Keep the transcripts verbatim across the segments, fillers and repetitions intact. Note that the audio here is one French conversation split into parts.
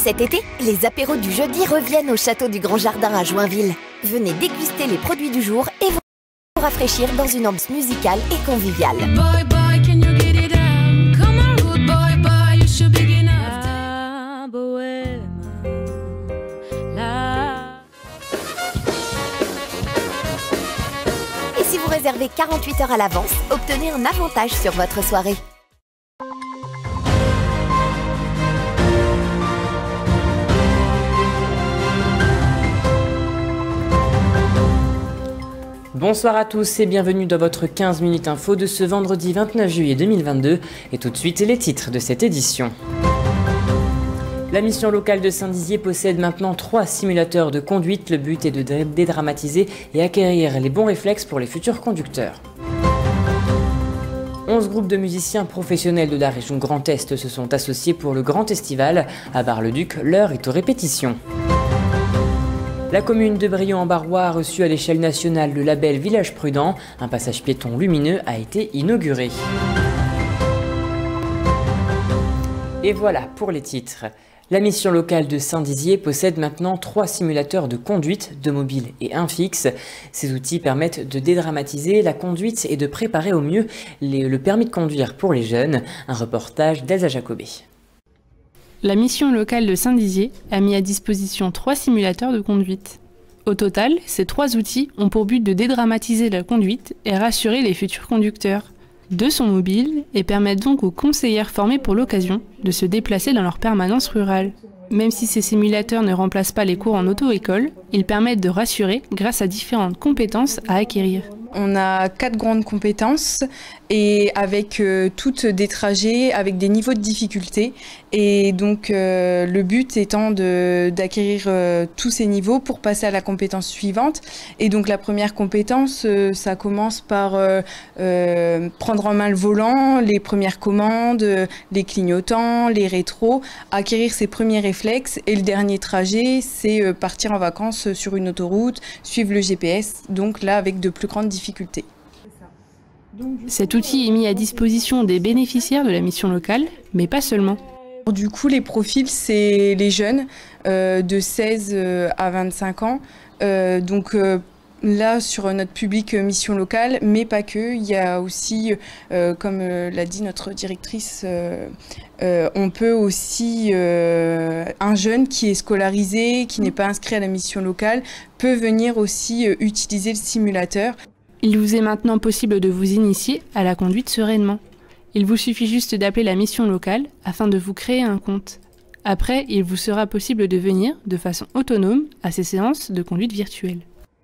Cet été, les apéros du jeudi reviennent au château du Grand Jardin à Joinville. Venez déguster les produits du jour et vous rafraîchir dans une ambiance musicale et conviviale. Boy, boy, can you get it down? Come on, good boy, boy, you should be enough. La bohème, la... Et si vous réservez quarante-huit heures à l'avance, obtenez un avantage sur votre soirée. Bonsoir à tous et bienvenue dans votre quinze minutes info de ce vendredi vingt-neuf juillet deux mille vingt-deux et tout de suite les titres de cette édition. La mission locale de Saint-Dizier possède maintenant trois simulateurs de conduite. Le but est de dédramatiser et acquérir les bons réflexes pour les futurs conducteurs. onze groupes de musiciens professionnels de la région Grand Est se sont associés pour le Grand Estival. À Bar-le-Duc, l'heure est aux répétitions. La commune de Brion-en-Barrois a reçu à l'échelle nationale le label Village Prudent. Un passage piéton lumineux a été inauguré. Et voilà pour les titres. La mission locale de Saint-Dizier possède maintenant trois simulateurs de conduite, deux mobiles et un fixe. Ces outils permettent de dédramatiser la conduite et de préparer au mieux les, le permis de conduire pour les jeunes. Un reportage d'Elsa Jacobé. La mission locale de Saint-Dizier a mis à disposition trois simulateurs de conduite. Au total, ces trois outils ont pour but de dédramatiser la conduite et rassurer les futurs conducteurs. Deux sont mobiles et permettent donc aux conseillères formées pour l'occasion de se déplacer dans leur permanence rurale. Même si ces simulateurs ne remplacent pas les cours en auto-école, ils permettent de rassurer grâce à différentes compétences à acquérir. On a quatre grandes compétences et avec euh, toutes des trajets avec des niveaux de difficulté. Et donc euh, le but étant d'acquérir euh, tous ces niveaux pour passer à la compétence suivante. Et donc la première compétence, euh, ça commence par euh, euh, prendre en main le volant, les premières commandes, euh, les clignotants, les rétros, acquérir ses premiers réflexes. Et le dernier trajet, c'est euh, partir en vacances sur une autoroute, suivre le G P S, donc là avec de plus grandes difficultés. Cet outil est mis à disposition des bénéficiaires de la mission locale, mais pas seulement. Du coup, les profils, c'est les jeunes euh, de seize à vingt-cinq ans. Euh, donc euh, là, sur notre public euh, mission locale, mais pas que. Il y a aussi, euh, comme euh, l'a dit notre directrice, euh, euh, on peut aussi, euh, un jeune qui est scolarisé, qui n'est pas inscrit à la mission locale, peut venir aussi euh, utiliser le simulateur. Il vous est maintenant possible de vous initier à la conduite sereinement. Il vous suffit juste d'appeler la mission locale afin de vous créer un compte. Après, il vous sera possible de venir de façon autonome à ces séances de conduite virtuelle.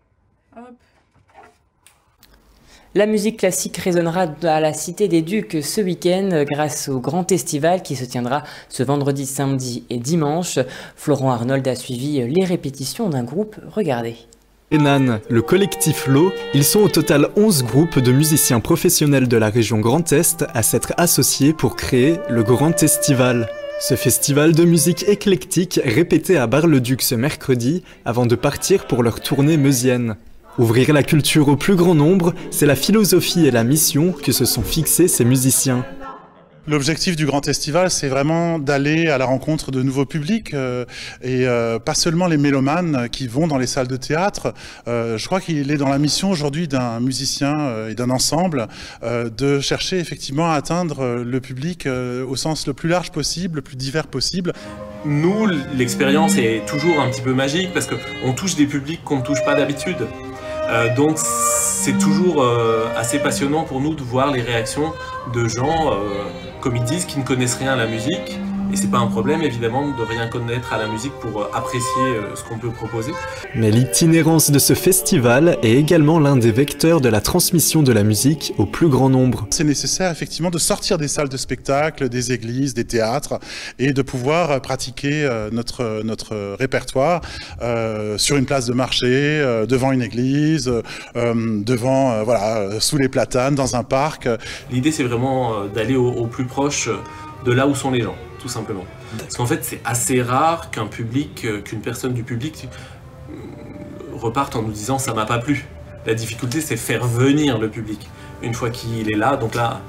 La musique classique résonnera à la Cité des Ducs ce week-end grâce au Grand Estival qui se tiendra ce vendredi, samedi et dimanche. Florent Arnold a suivi les répétitions d'un groupe. Regardez. Enan, le collectif L'eau, ils sont au total onze groupes de musiciens professionnels de la région Grand Est à s'être associés pour créer le Grand Estival. Ce festival de musique éclectique répété à Bar-le-Duc ce mercredi avant de partir pour leur tournée meusienne. Ouvrir la culture au plus grand nombre, c'est la philosophie et la mission que se sont fixés ces musiciens. L'objectif du Grand Estival, c'est vraiment d'aller à la rencontre de nouveaux publics euh, et euh, pas seulement les mélomanes qui vont dans les salles de théâtre. Euh, je crois qu'il est dans la mission aujourd'hui d'un musicien euh, et d'un ensemble euh, de chercher effectivement à atteindre le public euh, au sens le plus large possible, le plus divers possible. Nous, l'expérience est toujours un petit peu magique parce qu'on touche des publics qu'on ne touche pas d'habitude. Euh, donc c'est toujours euh, assez passionnant pour nous de voir les réactions de gens, euh, comme ils disent, qui ne connaissent rien à la musique. Et c'est pas un problème évidemment de rien connaître à la musique pour apprécier ce qu'on peut proposer. Mais l'itinérance de ce festival est également l'un des vecteurs de la transmission de la musique au plus grand nombre. C'est nécessaire effectivement de sortir des salles de spectacle, des églises, des théâtres et de pouvoir pratiquer notre, notre répertoire euh, sur une place de marché, euh, devant une église, euh, devant, euh, voilà, sous les platanes, dans un parc. L'idée c'est vraiment d'aller au, au plus proche de là où sont les gens, tout simplement. Parce qu'en fait, c'est assez rare qu'un public, qu'une personne du public reparte en nous disant « ça m'a pas plu ». La difficulté, c'est faire venir le public une fois qu'il est là. Donc là,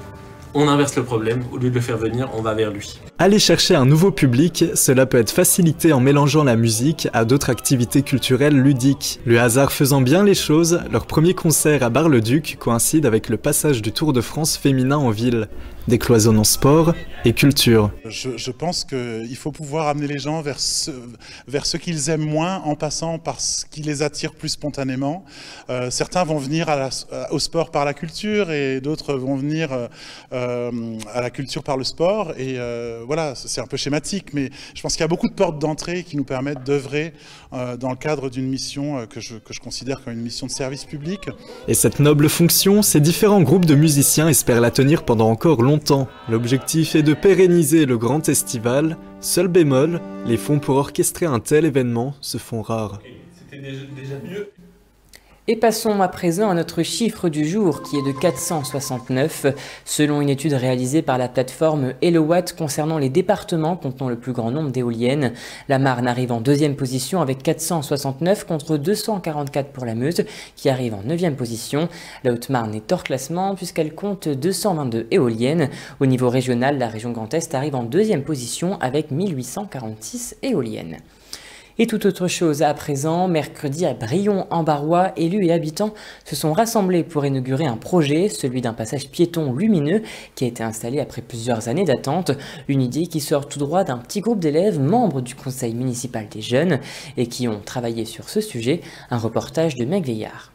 on inverse le problème, au lieu de le faire venir, on va vers lui. Aller chercher un nouveau public, cela peut être facilité en mélangeant la musique à d'autres activités culturelles ludiques. Le hasard faisant bien les choses, leur premier concert à Bar-le-Duc coïncide avec le passage du Tour de France féminin en ville, décloisonnant sport et culture. Je, je pense qu'il faut pouvoir amener les gens vers ce, vers ce qu'ils aiment moins en passant par ce qui les attire plus spontanément. Euh, certains vont venir à la, au sport par la culture et d'autres vont venir euh, à la culture par le sport. Et euh, voilà, c'est un peu schématique, mais je pense qu'il y a beaucoup de portes d'entrée qui nous permettent d'œuvrer euh, dans le cadre d'une mission euh, que, je, que je considère comme une mission de service public. Et cette noble fonction, ces différents groupes de musiciens espèrent la tenir pendant encore longtemps. Longtemps. L'objectif est de pérenniser le grand festival. Seul bémol, les fonds pour orchestrer un tel événement se font rares. C'était déjà, déjà mieux. Et passons à présent à notre chiffre du jour qui est de quatre cent soixante-neuf, selon une étude réalisée par la plateforme HelloWatt concernant les départements comptant le plus grand nombre d'éoliennes. La Marne arrive en deuxième position avec quatre cent soixante-neuf contre deux cent quarante-quatre pour la Meuse qui arrive en neuvième position. La Haute-Marne est hors classement puisqu'elle compte deux cent vingt-deux éoliennes. Au niveau régional, la région Grand Est arrive en deuxième position avec mille huit cent quarante-six éoliennes. Et toute autre chose à présent, mercredi à Brion-en-Barrois, élus et habitants se sont rassemblés pour inaugurer un projet, celui d'un passage piéton lumineux qui a été installé après plusieurs années d'attente. Une idée qui sort tout droit d'un petit groupe d'élèves membres du conseil municipal des jeunes et qui ont travaillé sur ce sujet. Un reportage de Meg Veillard.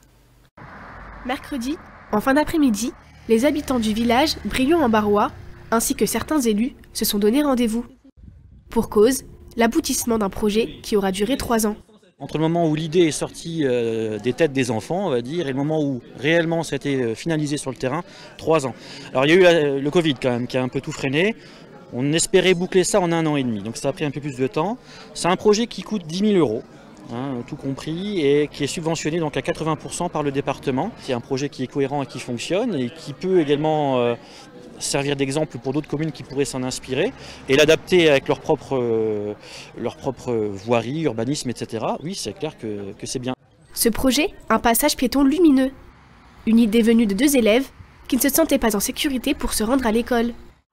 Mercredi, en fin d'après-midi, les habitants du village Brion-en-Barrois ainsi que certains élus se sont donné rendez-vous. Pour cause, l'aboutissement d'un projet qui aura duré trois ans. Entre le moment où l'idée est sortie euh, des têtes des enfants, on va dire, et le moment où réellement ça a été finalisé sur le terrain, trois ans. Alors il y a eu la, le Covid quand même qui a un peu tout freiné. On espérait boucler ça en un an et demi, donc ça a pris un peu plus de temps. C'est un projet qui coûte dix mille euros. Hein, tout compris, et qui est subventionné donc à quatre-vingts pour cent par le département. C'est un projet qui est cohérent et qui fonctionne et qui peut également euh, servir d'exemple pour d'autres communes qui pourraient s'en inspirer et l'adapter avec leur propre, euh, leur propre voirie, urbanisme, et cetera. Oui, c'est clair que, que c'est bien. Ce projet, un passage piéton lumineux. Une idée venue de deux élèves qui ne se sentaient pas en sécurité pour se rendre à l'école.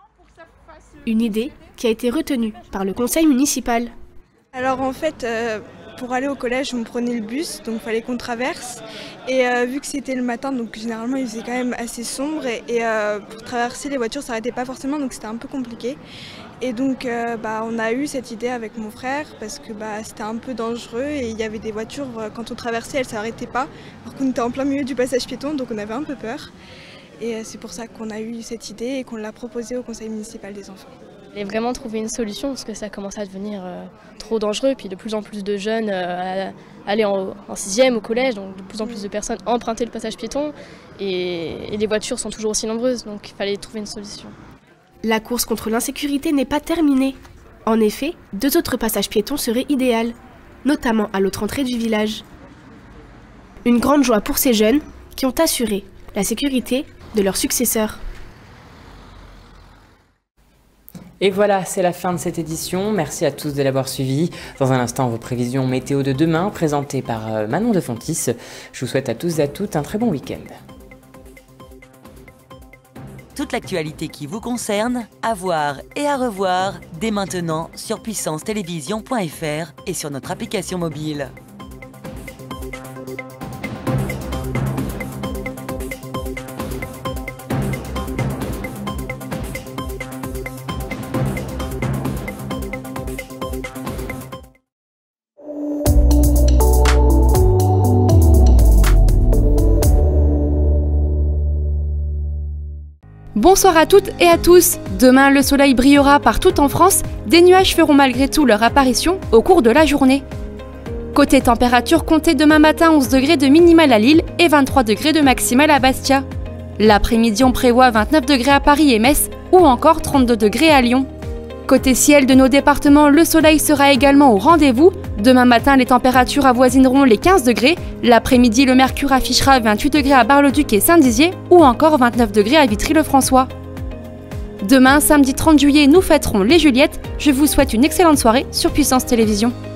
Une idée qui a été retenue par le conseil municipal. Alors en fait, euh, pour aller au collège, on prenait le bus, donc il fallait qu'on traverse. Et euh, vu que c'était le matin, donc généralement il faisait quand même assez sombre. Et, et euh, pour traverser, les voitures ne s'arrêtaient pas forcément, donc c'était un peu compliqué. Et donc euh, bah, on a eu cette idée avec mon frère, parce que bah, c'était un peu dangereux. Et il y avait des voitures, quand on traversait, elles ne s'arrêtaient pas. Alors qu'on était en plein milieu du passage piéton, donc on avait un peu peur. Et euh, c'est pour ça qu'on a eu cette idée et qu'on l'a proposée au conseil municipal des enfants. Il fallait vraiment trouver une solution parce que ça commençait à devenir euh, trop dangereux. Et puis de plus en plus de jeunes euh, allaient en, en sixième au collège, donc de plus en plus de personnes empruntaient le passage piéton. Et, et les voitures sont toujours aussi nombreuses, donc il fallait trouver une solution. La course contre l'insécurité n'est pas terminée. En effet, deux autres passages piétons seraient idéaux, notamment à l'autre entrée du village. Une grande joie pour ces jeunes qui ont assuré la sécurité de leurs successeurs. Et voilà, c'est la fin de cette édition. Merci à tous de l'avoir suivi. Dans un instant, vos prévisions météo de demain, présentées par Manon de Fontis. Je vous souhaite à tous et à toutes un très bon week-end. Toute l'actualité qui vous concerne, à voir et à revoir dès maintenant sur puissance télévision point F R et sur notre application mobile. Bonsoir à toutes et à tous. Demain, le soleil brillera partout en France. Des nuages feront malgré tout leur apparition au cours de la journée. Côté température, comptez demain matin onze degrés de minimal à Lille et vingt-trois degrés de maximal à Bastia. L'après-midi, on prévoit vingt-neuf degrés à Paris et Metz ou encore trente-deux degrés à Lyon. Côté ciel de nos départements, le soleil sera également au rendez-vous. Demain matin, les températures avoisineront les quinze degrés. L'après-midi, le mercure affichera vingt-huit degrés à Bar-le-Duc et Saint-Dizier ou encore vingt-neuf degrés à Vitry-le-François. Demain, samedi trente juillet, nous fêterons les Juliettes. Je vous souhaite une excellente soirée sur Puissance Télévision.